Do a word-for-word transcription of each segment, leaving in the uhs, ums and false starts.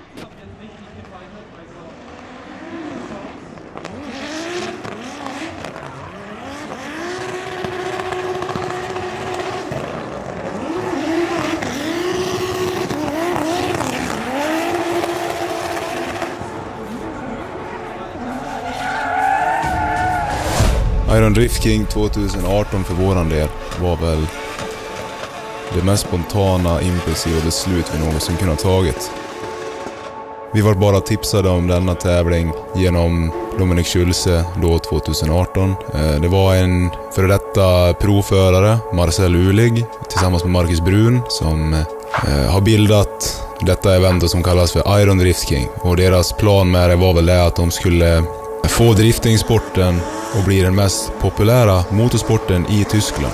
Iron Drift King tjugoarton för våran del var väl det mest spontana, impulsiva beslut vi någonsin kunnat ha tagit. Vi var bara tipsade om denna tävling genom Dominik Schulze då tjugoarton. Det var en före detta provförare, Marcel Ulig, tillsammans med Marcus Brun som har bildat detta event som kallas för Iron Drift King. Och deras plan med det var väl det att de skulle få driftingsporten och bli den mest populära motorsporten i Tyskland.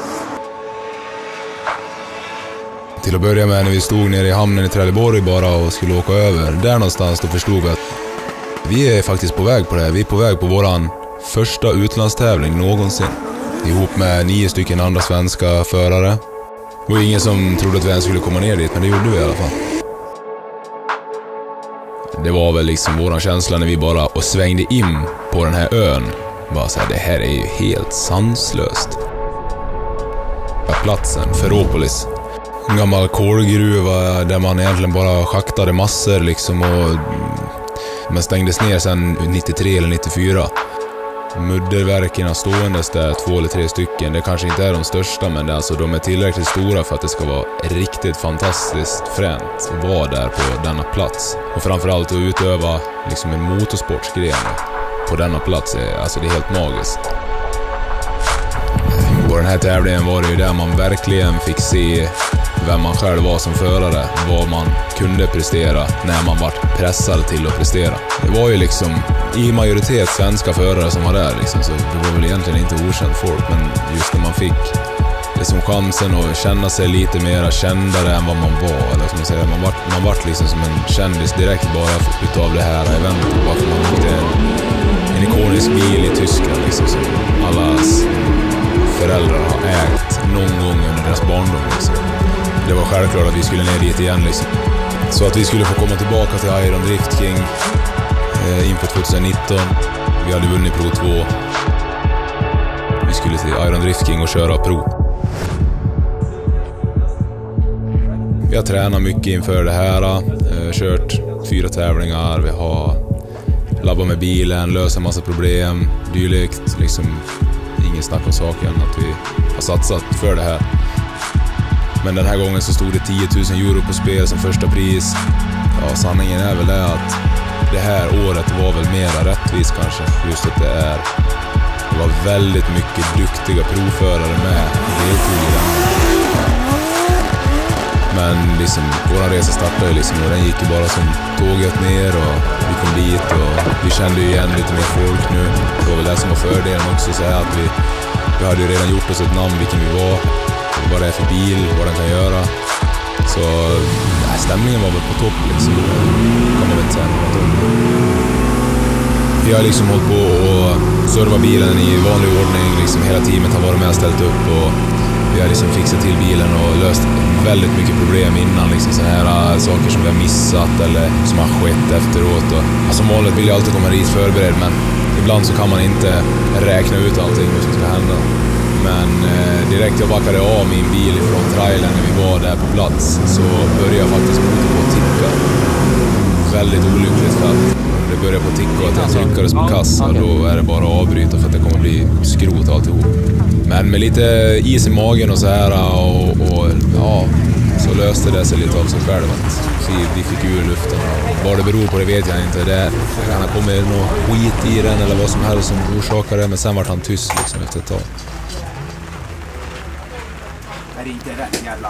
Till att börja med när vi stod nere i hamnen i Trelleborg bara och skulle åka över, där någonstans då förstod vi att vi är faktiskt på väg på det här. Vi är på väg på våran första utlandstävling någonsin. Ihop med nio stycken andra svenska förare. Det var ingen som trodde att vi ens skulle komma ner dit, men det gjorde vi i alla fall. Det var väl liksom våran känsla när vi bara och svängde in på den här ön. Bara så här, det här är ju helt sanslöst. Platsen, Ferropolis. En gammal kolgruva där man egentligen bara schaktade massor liksom och men stängdes ner sen nittiotre eller nittiofyra. Mudderverken ståendes där, två eller tre stycken. Det kanske inte är de största, men det är alltså, de är tillräckligt stora för att det ska vara riktigt fantastiskt fränt att vara där på denna plats. Och framförallt att utöva liksom en motorsportsgren på denna plats, är, alltså det är helt magiskt. På den här tävlingen var det ju där man verkligen fick se vem man själv var som förare, vad man kunde prestera när man var pressad till att prestera. Det var ju liksom i majoritet svenska förare som var där liksom, så det var väl egentligen inte okänt folk, men just när man fick liksom chansen att känna sig lite mer kändare än vad man var, eller som man säger, man var, man var liksom som en kändis direkt bara utav det här eventet, bara för man fick en, en ikonisk bil i Tyskland liksom, som allas föräldrar har ägt någon gång under deras barndom liksom. Det var självklart att vi skulle ner dit igen liksom. Så att vi skulle få komma tillbaka till Iron Drift King eh, inför tjugonitton. Vi hade vunnit Pro två. Vi skulle till Iron Drift King och köra Pro. Vi har tränat mycket inför det här. Eh, kört fyra tävlingar. Vi har labbat med bilen, löst en massa problem. Dylikt, liksom ingen snack om saken att vi har satsat för det här. Men den här gången så stod det tio tusen euro på spel som första pris. Ja, sanningen är väl det att det här året var väl mera rättvis kanske. Just att det är det var väldigt mycket duktiga provförare med deltog i den. Men liksom, vår resa startade liksom, och den gick ju bara som tåget ner och vi kom dit och vi kände ju igen lite mer folk nu. Det var väl det som var fördelen också, så att vi, vi hade ju redan gjort oss ett namn vilken vi var. Vad det är för bil, vad den kan göra. Så nej, stämningen var väl på topp liksom. Kan man väl säga. Vi har liksom hållit på och serva bilen i vanlig ordning. Liksom hela teamet har varit med och ställt upp. Och vi har liksom fixat till bilen och löst väldigt mycket problem innan. Liksom sådana här saker som vi har missat eller som har skett efteråt. Och, alltså målet vill jag alltid komma dit förberedd, men ibland så kan man inte räkna ut allting som ska hända. Men eh, direkt jag backade av min bil från trailern när vi var där på plats, så började jag faktiskt på att ticka. Väldigt olyckligt för att det började på att ticka och att jag tryckades på kassa, och då är det bara att avbryta för att det kommer bli skrot alltihop. Men med lite is i magen och så här och, och ja, så löste det sig lite av sig själv att vi, vi fick ur luften. Vad det beror på det vet jag inte. Det kan ha kommit något skit i den eller vad som helst som orsakar det, men sen var han tyst liksom efter ett tag. Är det inte rätt jävla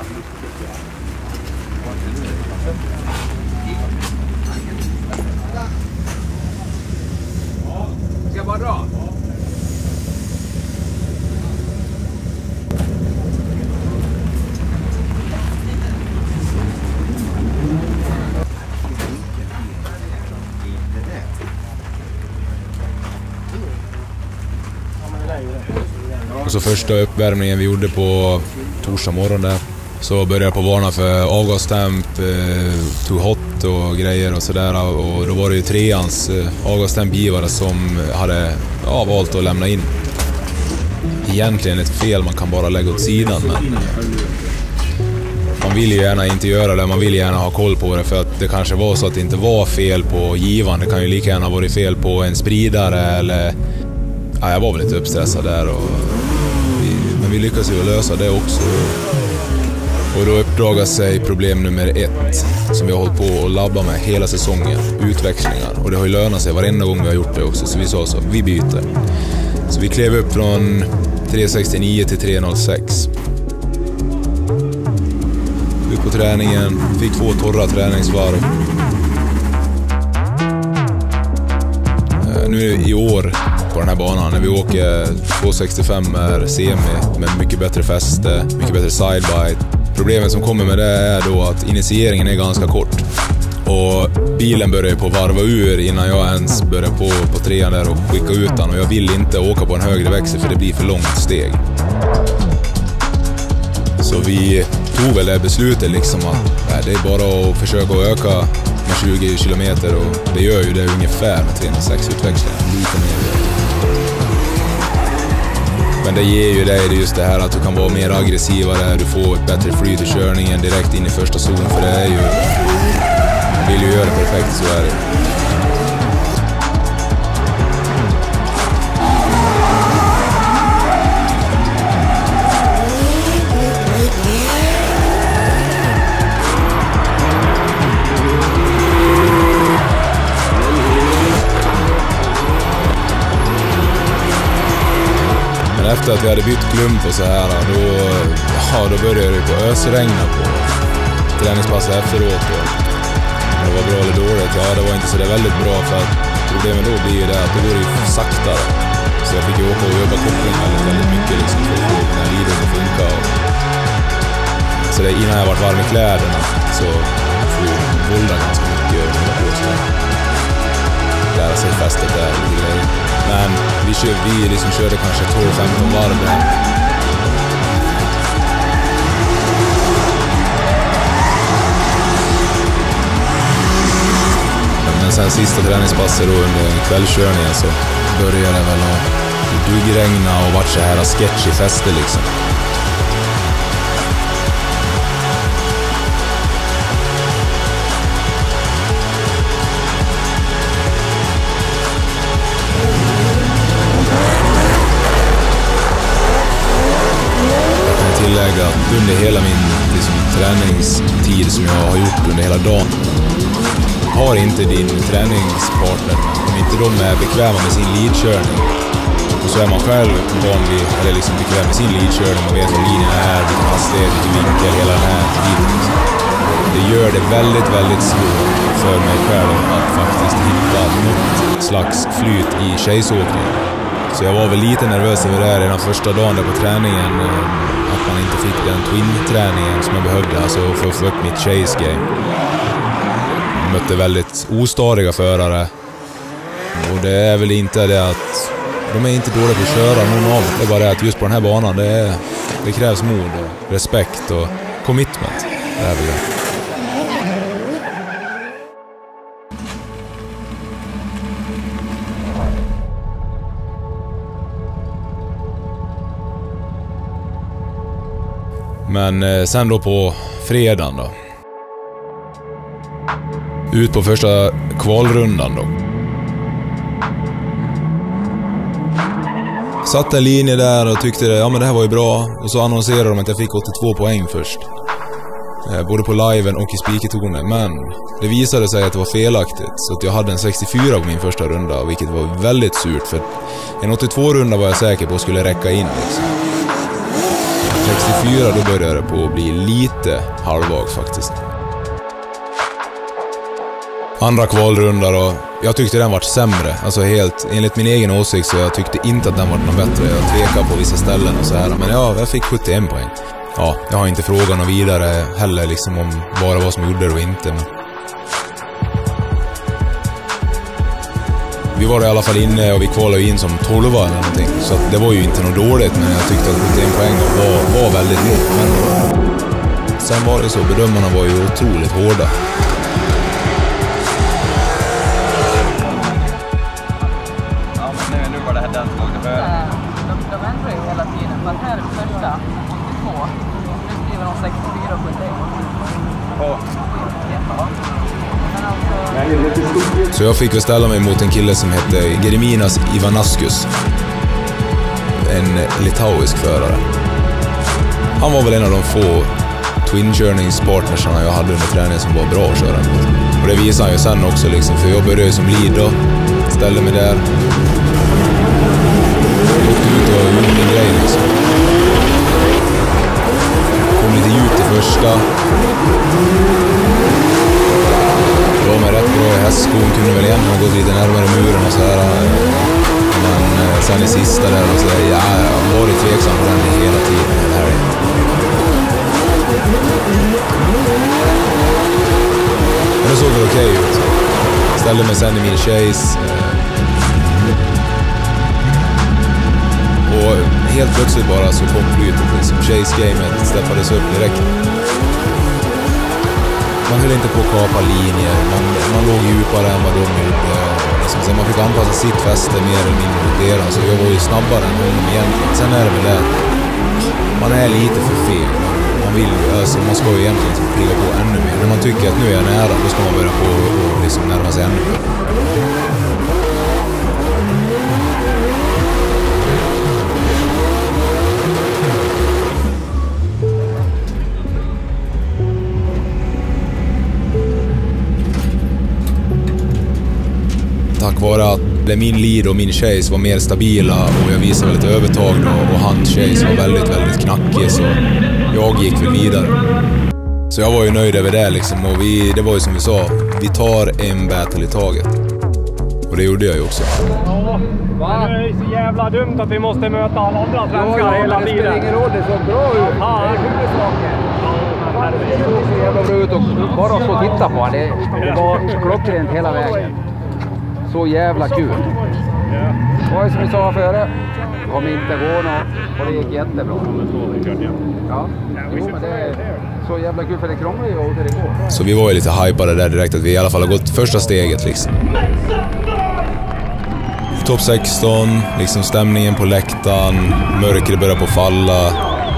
ska jag bara dra? Och så första uppvärmningen vi gjorde på torsdag morgon där, Så började jag på varna för avgastemp, eh, tog hot och grejer och sådär. Och då var det ju treans eh, avgastempgivare som hade ja, valt att lämna in. Egentligen ett fel man kan bara lägga åt sidan, men man vill ju gärna inte göra det, man vill gärna ha koll på det, för att det kanske var så att det inte var fel på givaren. Det kan ju lika gärna ha varit fel på en spridare eller... Ja, jag var väl lite uppstressad där, och vi, men vi lyckades ju lösa det också. Och då uppdagas sig problem nummer ett som vi har hållit på att labba med hela säsongen, utväxlingar. Och det har ju lönat sig varenda gång vi har gjort det också, så vi sa så, vi byter. Så vi klev upp från tre sextionio till tre noll sex. Ut på träningen, fick två torra träningsvarv. Nu i år på den här banan, när vi åker två sextiofem är semi med mycket bättre fäste, mycket bättre sidebite. Problemet som kommer med det är då att initieringen är ganska kort. Och bilen börjar på varva ur innan jag ens börjar på, på trean där och skicka ut den. Och jag vill inte åka på en högre växel för det blir för långt steg. Så vi tog väl det beslutet liksom att nej, det är bara att försöka att öka med tjugo kilometer, och det gör ju det ungefär med tre noll sex-utväxlingen. Lite mer. Men det ger ju dig just det här att du kan vara mer aggressivare, du får ett bättre flyt i körningen direkt in i första zonen, för det är ju... Man vill ju göra det perfekt, så är det. Efter att vi hade bytt klump och så här, då, ja, då började det på ösregna på träningspasset efteråt. Och det var bra eller dåligt? Ja, det var inte så det väldigt bra, för att problemet då blir ju det att då går det ju saktare. Så jag fick ju åka och jobba koppling väldigt, väldigt mycket liksom, för att få den här videon att funka. Och så det, innan jag varit varm i kläderna så får jag vålda ganska mycket på sig. Lära sig fästet där och grejer. Men vi, kör, vi liksom körde kanske tolv femton varv. Men sen sista träningspasset då under kvällskörningen så började det väl att duggregna och vart så här sketch i fäste liksom. Tillägga att under hela min liksom, träningstid som jag har gjort under hela dagen, har inte din träningspartner, om inte de är bekväma med sin leadkörning, och så är man själv vanlig, eller liksom bekväm med sin leadkörning, man vet vad linjen är, vilken hastighet, vilken vinkel, hela den här tiden. Det gör det väldigt, väldigt svårt för mig själv att faktiskt hitta något slags flyt i tjejsåkningen. Så jag var väl lite nervös över det här redan första dagen där på träningen, att man inte fick den twin-träningen som jag behövde, alltså för att få upp mitt chase game. Jag mötte väldigt ostadiga förare, och det är väl inte det att de är inte dåliga på att köra någon av, det är bara det att just på den här banan det, är, det krävs mod och respekt och commitment. Det är väl det. Men eh, sen då på fredagen då. Ut på första kvalrundan då. Satt en linje där och tyckte det, ja men det här var ju bra. Och så annonserade de att jag fick åttiotvå poäng först. Eh, både på liven och i speakertonen. Men det visade sig att det var felaktigt. Så att jag hade en sextiofyra på min första runda, vilket var väldigt surt. För en åttiotvå-runda var jag säker på att skulle räcka in liksom. sextiofyra, då började det på att bli lite halvvag faktiskt. Andra kvalrunda då, jag tyckte den var sämre. Alltså helt, enligt min egen åsikt så jag tyckte inte att den var något bättre. Jag tvekade på vissa ställen och så här. Men ja, jag fick sjuttioen poäng. Ja, jag har inte frågat något vidare heller liksom om bara vad som gjorde det och inte. Men vi var i alla fall inne och vi kvalade in som tolva eller någonting. Så att det var ju inte något dåligt, men jag tyckte att sjuttioen poäng var, var väldigt lågt. Men sen var det så, bedömarna var ju otroligt hårda. Ja, men nu, nu var det här den som åkte före. De, de ändrar ju hela tiden. Men här är första åttiotvå. Nu skriver de sextiofyra och sjuttioett. På. Så jag fick väl ställa mig mot en kille som hette Gediminas Ivanaskus. En litauisk förare. Han var väl en av de få twin-körningspartnersarna jag hade under träningen som var bra att köra mot. Och det visade han ju sen också liksom, för jag började ju som lead då. Ställde mig där. Åkte ut och gjorde min grej liksom. Kom lite djupt i första. Det var med rätt bra i hästskon, kunde väl egentligen ha gått lite närmare muren och så här. Men sen i sista där och så där, ja, jag har varit tveksam på den hela tiden. Det här är... Men det såg väl okej ut. Ställde mig sen i min chase. Och helt plötsligt bara så kom flytet liksom. Chase-gamet steppades upp direkt. Man höll inte på att kapa linjer, man, man låg djupare än vad de gjorde. Liksom, så man fick anpassa sitt fäste mer eller mindre mot deras. Så jag var ju snabbare än honom egentligen. Sen är det väl det, man är lite för feg. Man vill ju, alltså, man ska ju egentligen liksom kriga på ännu mer. När man tycker att nu är jag nära, då ska man börja på och liksom närma sig ännu mer. Tack vare att min lead och min chase var mer stabila och jag visade lite övertag då, och hans chase var väldigt, väldigt knackig, så jag gick väl vidare. Så jag var ju nöjd över det liksom, och vi, det var ju som vi sa, vi tar en battle i taget. Och det gjorde jag ju också. Va? Det är så jävla dumt att vi måste möta alla andra svenskar hela tiden. Det spelar ingen roll, det såg bra ut. Ja, det är huvudsaken. Det såg så jävla bra ut och bara att stå och titta på det, det var klockrent hela vägen. Så jävla kul. Det var ju som vi sa före. Det kommer inte gå något och det gick jättebra. Ja, jo, men det är så jävla kul för det krånglar ju och det går. Så vi var ju lite hypade där direkt att vi i alla fall har gått första steget liksom. Topp sexton, liksom stämningen på läktaren, mörkret börjar på falla.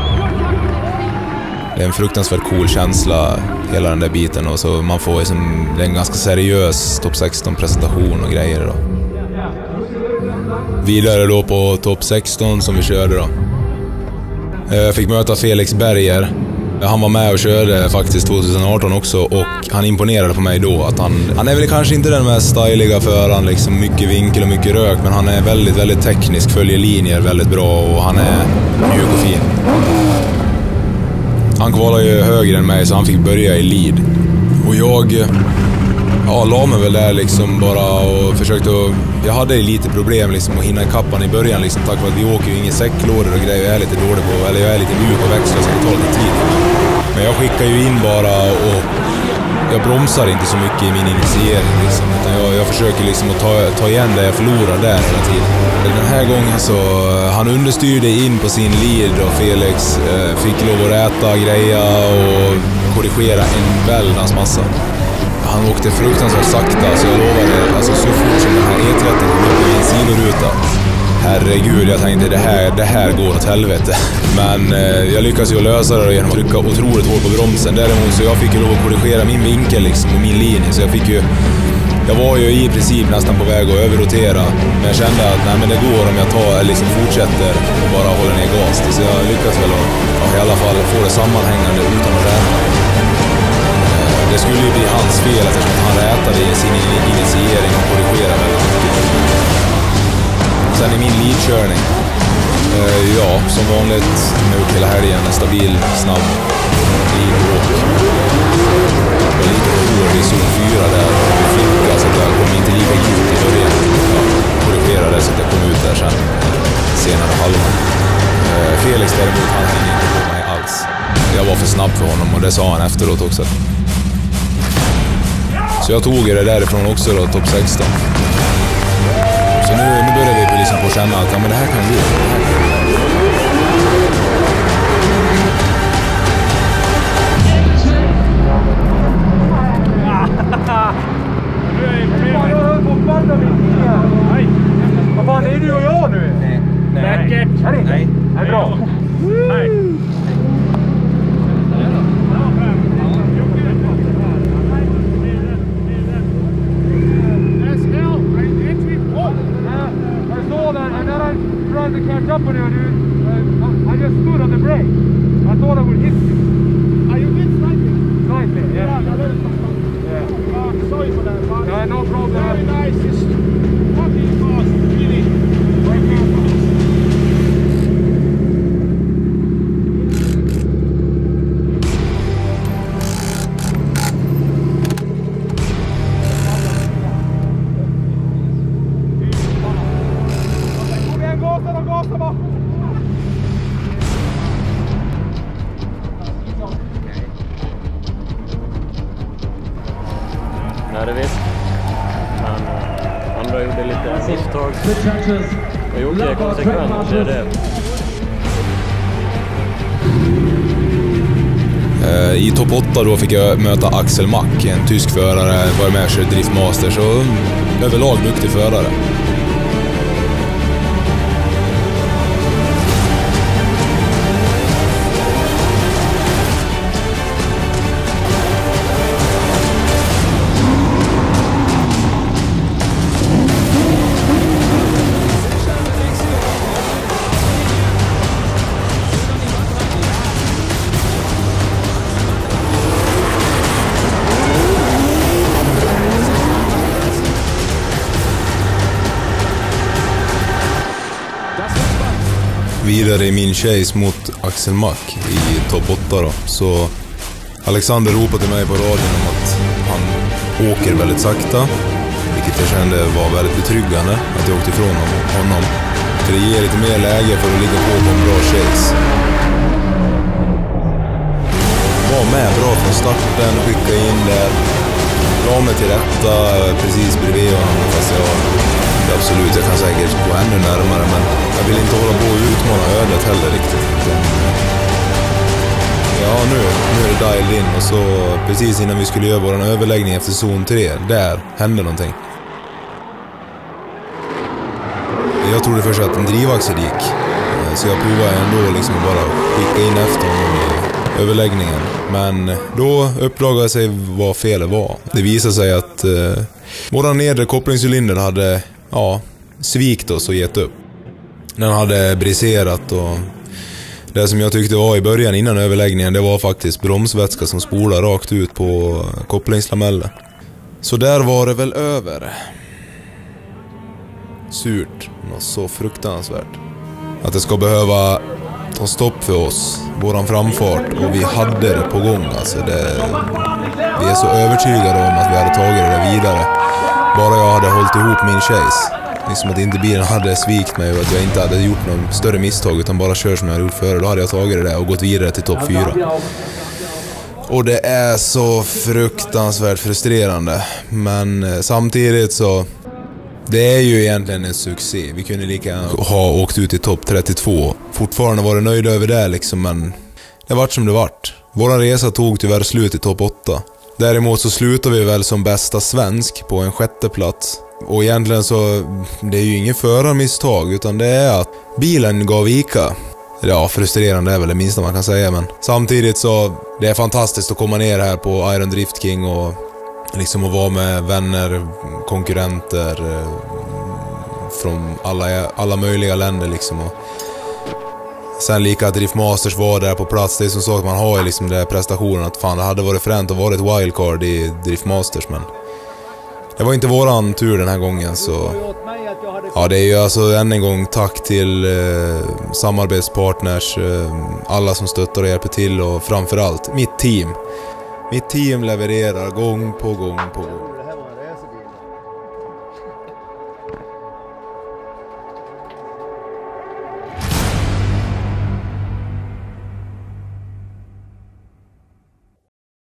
Det är en fruktansvärt cool känsla, hela den där biten, och så man får liksom, det är en ganska seriös topp sexton presentation och grejer då. Vidare då på topp sexton som vi körde då. Jag fick möta Felix Berger. Han var med och körde faktiskt tjugoarton också, och han imponerade på mig då att han, han är väl kanske inte den mest styliga föraren, liksom mycket vinkel och mycket rök, men han är väldigt, väldigt teknisk, följer linjer väldigt bra och han är mjuk och fin. Han kvalade ju högre än mig så han fick börja i lead. Och jag ja, la mig väl där liksom bara och försökte att, jag hade lite problem liksom att hinna i kappan i början liksom, tack vare att vi åker ju inga säcklådor och grejer, jag är lite dålig på, eller jag är lite mjuk och växlar så det tar lite tid. Men jag skickar ju in bara och jag bromsar inte så mycket i min initiering liksom, utan jag, jag försöker liksom att ta, ta igen det jag förlorar där hela tiden. Den här gången så han understyrde in på sin lead och Felix eh, fick lov att räta greja och korrigera en väldans massa. Han åkte fruktansvärt sakta, så jag lovade, alltså så fort som den här E trettio kom upp i min sidoruta. Herregud, jag tänkte det här, det här går åt helvete. Men eh, jag lyckades ju lösa det genom att trycka otroligt hårt på bromsen. Däremot så jag fick ju lov att korrigera min vinkel liksom, och min linje, så jag fick ju, jag var ju i princip nästan på väg att överrotera. Men jag kände att nej, men det går om jag tar, liksom fortsätter och bara håller ner gas. Så jag lyckades väl att, ja, i alla fall få det sammanhängande utan att räta. Det skulle ju bli hans fel eftersom han rätade i sin initiering och korrigerade väldigt mycket. Sen i min leadkörning, eh, ja, som vanligt nu hela helgen, en stabil, snabb leadwalk. Jag var lite hård i zon fyra där och flicka, så att jag kom inte lika djupt i början. Jag korrigerade så att jag kom ut där sen, senare halvan. Eh, Felix däremot, han hängde inte på mig alls. Jag var för snabb för honom och det sa han efteråt också. Så jag tog det därifrån också då, topp sexton. Så nu, nu börjar vi liksom på att känna att ja, men det här kan gå. Yeah, no problem. Very nice. It's fucking fast, really. Nej, det visst. Men andra gjorde lite misstag. Och gjorde det konsekvent, det är det. I topp åtta då fick jag möta Axel Mack, en tysk förare, var med sig Driftmaster, så överlag duktig förare. Vidare i min chase mot Axel Mack i topp åtta då, så Alexander ropade till mig på radion om att han åker väldigt sakta, vilket jag kände var väldigt betryggande att jag åkte ifrån honom. För det ger lite mer läge för att ligga på på en bra chase. Var med bra från starten, skicka in där, la mig till rätta precis bredvid honom, fast jag absolut, jag kan säkert gå ännu närmare, men jag vill inte hålla på och utmana ödet heller riktigt. Ja, nu, nu är det dialed in, och så precis innan vi skulle göra vår överläggning efter zon tre, där hände någonting. Jag trodde först att en drivaxel gick, så jag provade ändå liksom bara skicka in efter honom i överläggningen. Men då uppdagade sig vad felet var. Det visade sig att eh, våra nedre kopplingscylinder hade ja, svikt oss och gett upp. Den hade briserat, och det som jag tyckte var i början innan överläggningen, det var faktiskt bromsvätska som spolar rakt ut på kopplingslamellen. Så där var det väl över. Surt, något så fruktansvärt. Att det ska behöva ta stopp för oss, våran framfart, och vi hade det på gång. Alltså det, vi är så övertygade om att vi hade tagit det där vidare. Bara jag hade hållit ihop min chase. Liksom att inte bilen hade svikt mig och att jag inte hade gjort någon större misstag utan bara kört som jag hade gjort förr. Då hade jag tagit det där och gått vidare till topp fyra. Och det är så fruktansvärt frustrerande. Men samtidigt så, det är ju egentligen en succé. Vi kunde lika gärna ha åkt ut i topp trettiotvå. Fortfarande var det nöjda över det liksom, men det vart som det vart. Våran resa tog tyvärr slut i topp åtta. Däremot så slutar vi väl som bästa svensk på en sjätte plats. Och egentligen så, det är ju ingen förarmisstag, utan det är att bilen gav vika. Ja, frustrerande är väl det minsta man kan säga, men samtidigt så, det är fantastiskt att komma ner här på Iron Drift King och liksom att vara med vänner, konkurrenter eh, från alla, alla möjliga länder liksom. Och sen lika att Driftmasters var där på plats. Det är som så att man har ju liksom den prestationen att fan, det hade varit fränt att vara ett wildcard i Driftmasters, men det var inte våran tur den här gången. Så ja, det är ju alltså än en gång tack till eh, samarbetspartners, eh, alla som stöttar och hjälper till, och framförallt mitt team. Mitt team levererar gång på gång på gång.